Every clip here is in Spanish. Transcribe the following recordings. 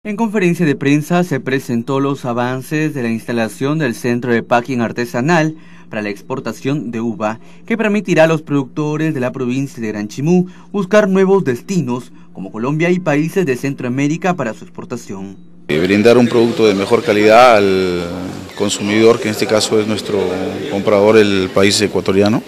En conferencia de prensa se presentó los avances de la instalación del centro de packing artesanal para la exportación de uva, que permitirá a los productores de la provincia de Gran Chimú buscar nuevos destinos como Colombia y países de Centroamérica para su exportación. Brindar un producto de mejor calidad al consumidor, que en este caso es nuestro comprador, el país ecuatoriano,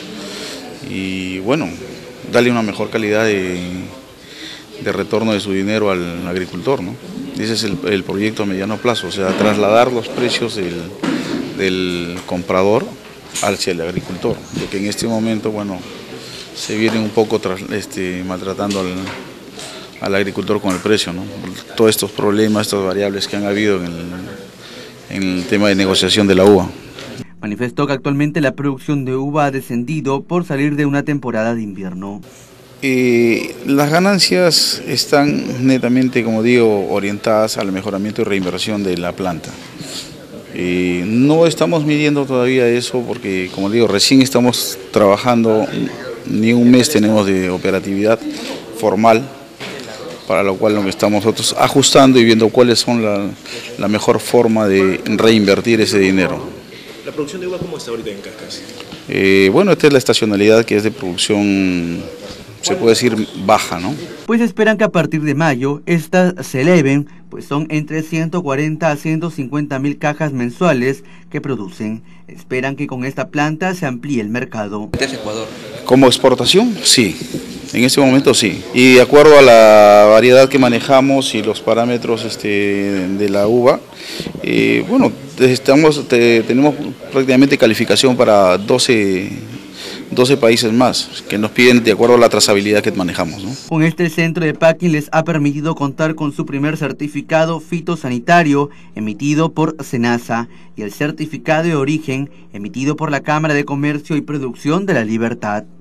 y bueno, darle una mejor calidad de retorno de su dinero al agricultor, ¿no? Ese es el proyecto a mediano plazo, o sea, trasladar los precios del comprador hacia el agricultor, porque en este momento, bueno, se viene un poco maltratando al agricultor con el precio, ¿no? Todos estos problemas, estas variables que han habido en el tema de negociación de la uva. Manifestó que actualmente la producción de uva ha descendido por salir de una temporada de invierno. Las ganancias están netamente, como digo, orientadas al mejoramiento y reinversión de la planta. No estamos midiendo todavía eso porque, como digo, recién estamos trabajando, ni un mes tenemos de operatividad formal, para lo cual estamos nosotros ajustando y viendo cuáles son la mejor forma de reinvertir ese dinero. ¿La producción de uva cómo está ahorita en Cascas? Bueno, esta es la estacionalidad, que es de producción, se puede decir, baja, ¿no? Pues esperan que a partir de mayo estas se eleven, pues son entre 140 a 150 mil cajas mensuales que producen. Esperan que con esta planta se amplíe el mercado. Ecuador. Como exportación, sí. En este momento sí, y de acuerdo a la variedad que manejamos y los parámetros de la uva, bueno, tenemos prácticamente calificación para 12 países más, que nos piden de acuerdo a la trazabilidad que manejamos, ¿no? Con este centro de packing les ha permitido contar con su primer certificado fitosanitario emitido por SENASA y el certificado de origen emitido por la Cámara de Comercio y Producción de La Libertad.